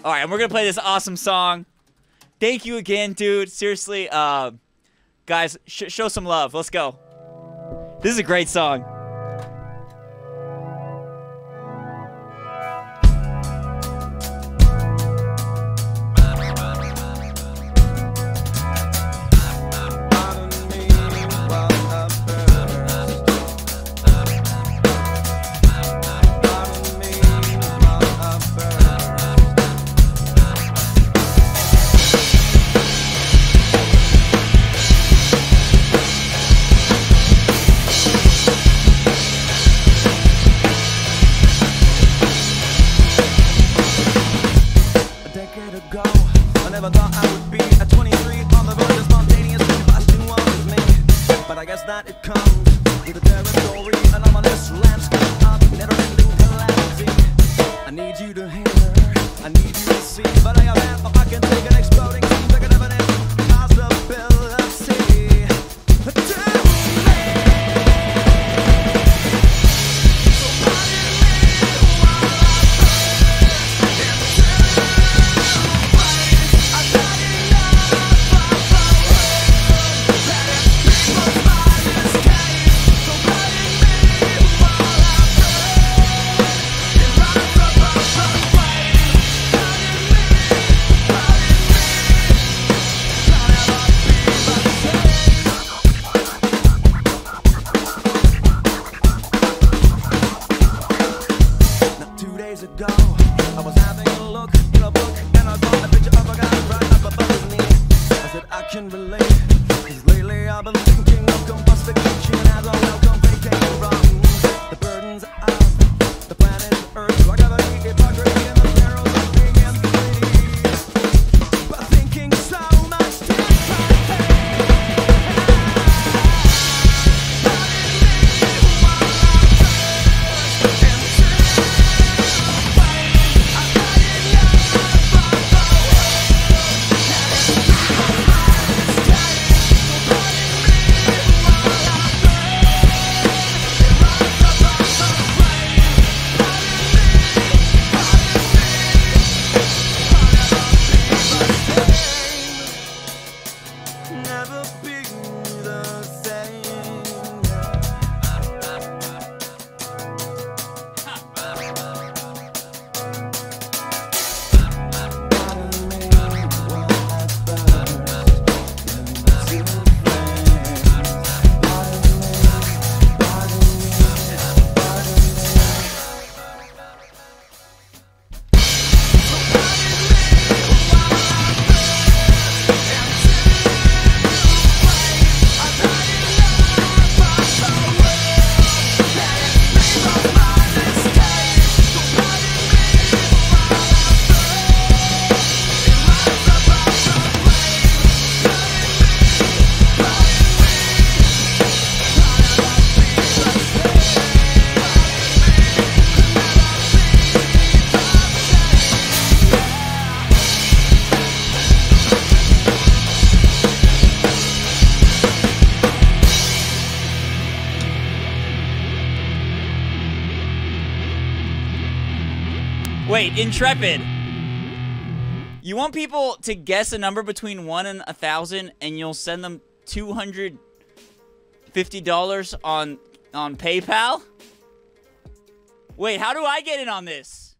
All right, and we're gonna play this awesome song. Thank you again, dude. Seriously, guys, show some love. Let's go. This is a great song. I never thought I would be at 23 on the verge of spontaneous combustion was me. But I guess that it comes with the territory, an ominous landscape of never-ending calamity. I need you to hear, I need you to see, but I have half a fucking take an exploding seems like an evident possibility. Ago, I was having a look in a book and I saw a picture of a guy right up above me. I said I can relate, cause lately I've been thinking of combustification as a welcome vacation from the burdens of the planet Earth, gravity, hypocrisy, and the perils of being empty. But thinking so much differently. Never be the same. Wait, Intrepid. You want people to guess a number between 1 and 1,000, and you'll send them $250 on PayPal? Wait, how do I get in on this?